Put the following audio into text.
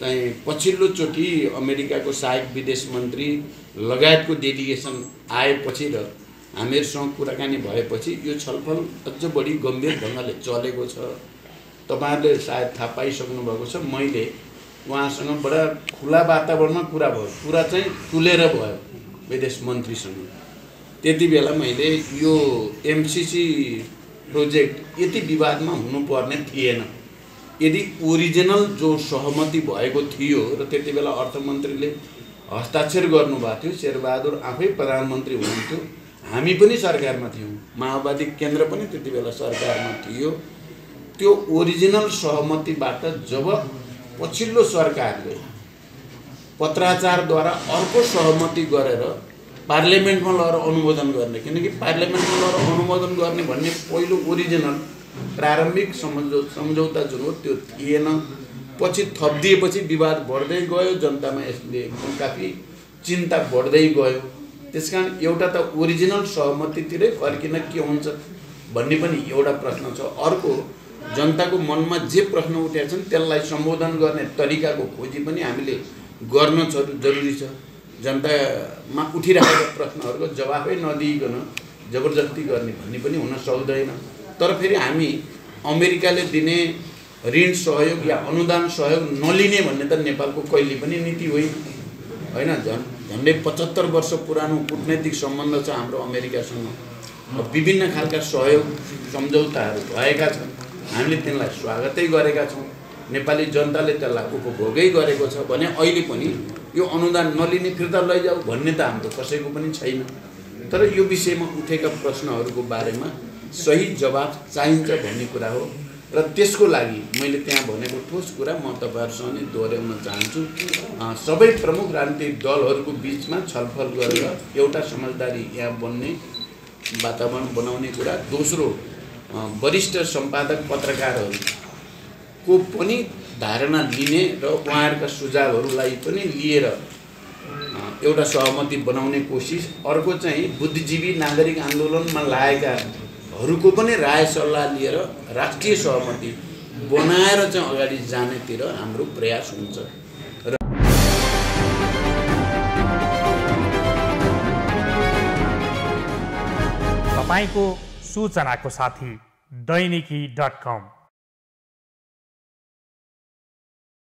चाहिँ पछिल्लोचोटि अमेरिकाको सहायक विदेश मन्त्री लगायतको डेलिगेसन आएपछि र हामीहरूसँग कुराकानी भएपछि यो छलफल अझ बढी गम्भीर ढङ्गले चलेको छ। तपाईहरुले सायद थाहा पाइसक्नु भएको छ। मैले उहाँसँग बडा खुला वातावरणमा कुरा भयो, कुरा चाहिँ खुलेर भयो विदेश मन्त्रीसँग। त्यति बेला मैले यो एमसीसी प्रोजेक्ट यति विवादमा हुनुपर्ने थिएन। यदि ओरिजिनल जो सहमति भएको थियो र त्यति बेला अर्थमन्त्रीले हस्ताक्षर गर्नुभएको थियो, शेरबहादुर आफै प्रधानमन्त्री हुनुहुन्थ्यो, हामी पनि सरकारमा थियौँ, माओवादी केन्द्र पनि त्यति बेला सरकारमा थियो। त्यो ओरिजिनल सहमतिबाट जब पछिल्लो सरकारले पत्राचारद्वारा अर्को सहमति गरेर पार्लियामेन्टमा लगेर अनुमोदन गर्ने, किनकि पार्लियामेन्टमा लगेर अनुमोदन गर्ने भन्ने पहिलो ओरिजिनल प्रारम्भिक सम्झौता जुन हो त्यो थिएन। पछि थपिदिएपछि विवाद बढ्दै गयो, जनतामा यसले एकदम काफी चिन्ता बढ्दै गयो। त्यसकारण एउटा त ओरिजिनल सहमतितिरै फर्किन के हुन्छ भन्ने पनि एउटा प्रश्न छ। अर्को जनताको मनमा जे प्रश्न उठेका छन् त्यसलाई सम्बोधन गर्ने तरिकाको खोजी पनि हामीले गर्न जरुरी छ। जनतामा उठिरहेका प्रश्नहरूको जवाफै नदिइकन जबरजस्ती गर्ने भन्ने पनि हुन सक्दैन। तर फेरि हामी अमेरिकाले दिने ऋण सहयोग या अनुदान सहयोग नलिने भन्ने त नेपालको कहिले पनि नीति होइन। झन्डै 75 वर्ष पुरानो कूटनैतिक सम्बन्ध छ हाम्रो अमेरिकासँग। विभिन्न खालका सहयोग सम्झौताहरू भएका छन्, हामीले तिनलाई स्वागतै गरेका छौँ। नेपाली जनताले त्यसलाई उपभोगै गरेको छ भने अहिले पनि यो अनुदान नलिने फिर्ता लैजाऊ भन्ने त हाम्रो कसैको पनि छैन। तर यो विषयमा उठेका प्रश्नहरूको बारेमा सही जवाफ चाहिन्छ भन्ने कुरा हो र त्यसको लागि मैले त्यहाँ भनेको ठोस कुरा म तपाईहरुसँग नै दोहोर्याउन चाहन्छु। सबै प्रमुख राजनीतिक दलहरूको बीचमा छलफल गरेर एउटा समझदारी यहाँ बन्ने वातावरण बनाउने कुरा। दोस्रो, वरिष्ठ सम्पादक पत्रकारहरूको पनि धारणा लिने र उहाँहरूका सुझावहरूलाई पनि लिएर एउटा सहमति बनाउने कोसिस। अर्को चाहिँ बुद्धिजीवी नागरिक आन्दोलनमा लागेकाहरूको पनि राय सल्लाह लिएर राष्ट्रिय सहमति बनाएर चाहिँ अगाडि जानेतिर हाम्रो प्रयास हुन्छ। तपाईको सूचनाको साथी दैनिकी.com